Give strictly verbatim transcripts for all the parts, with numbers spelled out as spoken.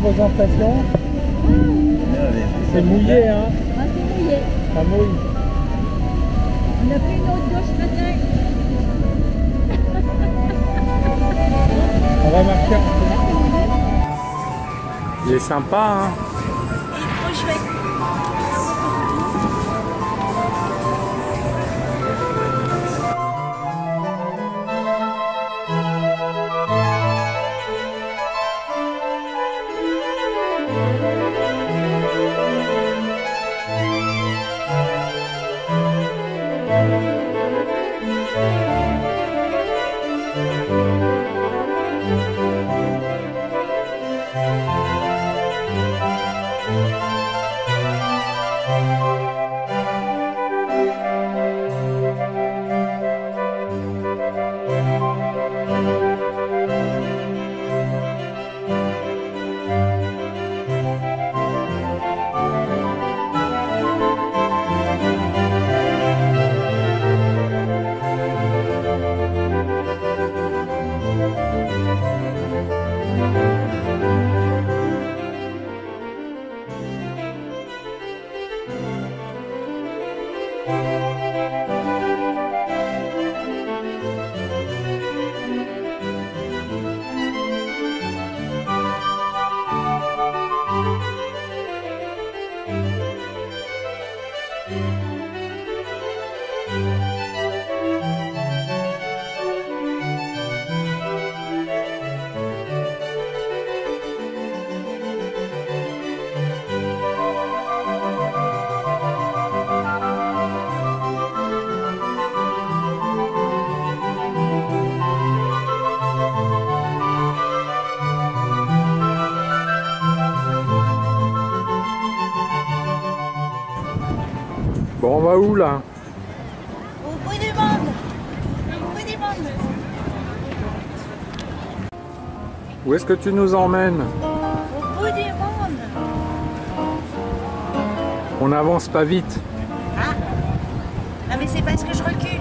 vos impressions? C'est mouillé, hein? Ah, c'est mouillé. Ça mouille. On a pris une autre douche matin. On va marcher un peu. Il est sympa, hein? Il est trop chouette. Bon, on va où là? Au bout du monde. Au bout du monde. Où est-ce que tu nous emmènes? Au bout du monde. On n'avance pas vite. Ah. Non mais c'est parce que je recule.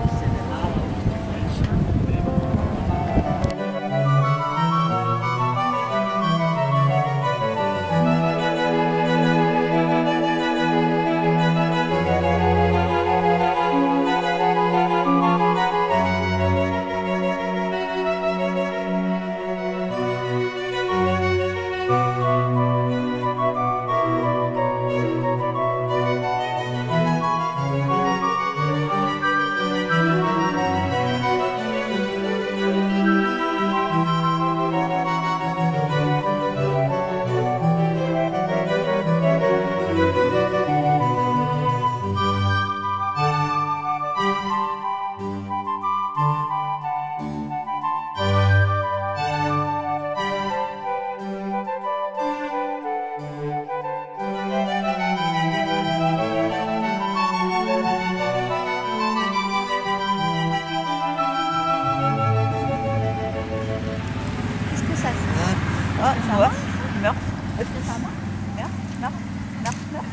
Oh, ça va? Meurtre. Est-ce que ça va? Meurtre, meurtre, meurtre, meurtre.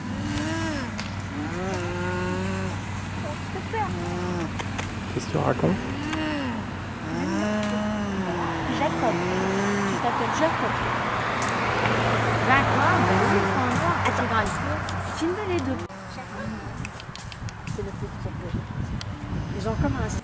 Qu'est-ce que tu racontes? Jacob. Tu t'appelles Jacob. Jacob? Attends, filme les deux. C'est le petit Jacob. Ils ont commencé.